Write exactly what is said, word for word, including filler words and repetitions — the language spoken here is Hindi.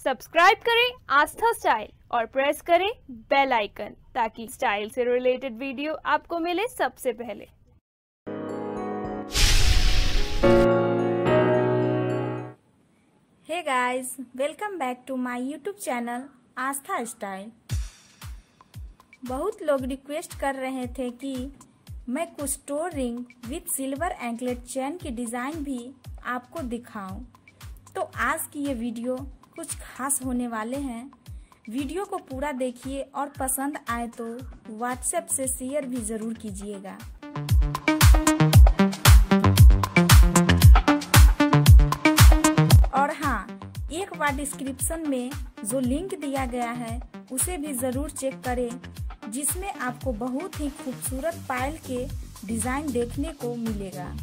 सब्सक्राइब करें आस्था स्टाइल और प्रेस करें बेल आइकन ताकि स्टाइल से रिलेटेड वीडियो आपको मिले सबसे पहले। Hey guys, welcome back to my YouTube channel Aastha style. बहुत लोग रिक्वेस्ट कर रहे थे कि मैं कुछ toe ring with silver anklet chain की डिज़ाइन भी आपको दिखाऊं। तो आज की ये वीडियो कुछ खास होने वाले हैं। वीडियो को पूरा देखिए और पसंद आए तो व्हाट्सएप से शेयर भी ज़रूर कीजिएगा। और हाँ, एक बार डिस्क्रिप्शन में जो लिंक दिया गया है उसे भी ज़रूर चेक करें, जिसमें आपको बहुत ही खूबसूरत पायल के डिज़ाइन देखने को मिलेगा।